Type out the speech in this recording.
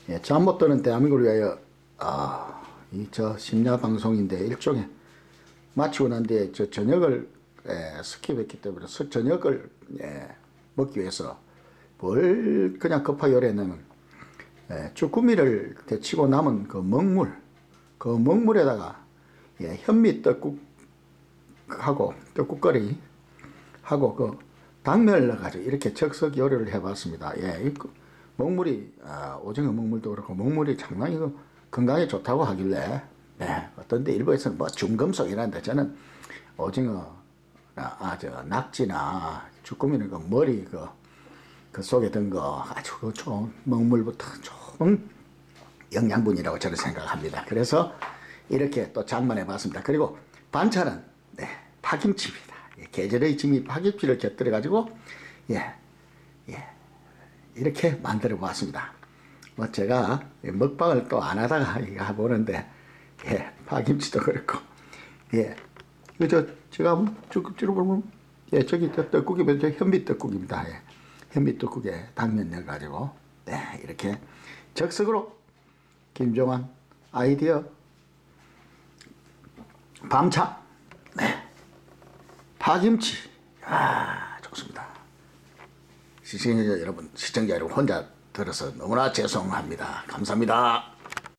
예, 잠 못 드는 대한민국을 위하여 이 저 심야 방송인데 일종의 마치고 난 뒤에 저 저녁을 스킵했기 때문에 저녁을 먹기 위해서 뭘 그냥 급하게 요리했냐면 쭈꾸미를 데치고 남은 그 먹물에다가 현미 떡국하고 떡국거리 하고 그 당면을 넣어가지고 이렇게 적석 요리를 해봤습니다. 이 먹물이 오징어 먹물도 그렇고 먹물이 상당히 건강에 좋다고 하길래 어떤데 일부에서는 뭐 중금속이라는데 저는 오징어 저 낙지나 쭈꾸미는 그 머리 그 속에 든 거 아주 그 좋은 먹물부터 좋은 영양분이라고 저는 생각합니다. 그래서 이렇게 또 장만해 봤습니다. 그리고 반찬은 파김치입니다. 계절의 짐이 파김치를 곁들여 가지고 이렇게 만들어 보았습니다. 뭐 제가 먹방을 또 안 하다가 이거 보는데 파김치도 그렇고 이거 제가 쭉 보면 저기 떡국이면 현미 떡국입니다. 현미 떡국에 당면 넣어 가지고 이렇게 적석으로 김종환 아이디어 밤참 파김치 좋습니다. 시청자 여러분 혼자 들어서 너무나 죄송합니다. 감사합니다.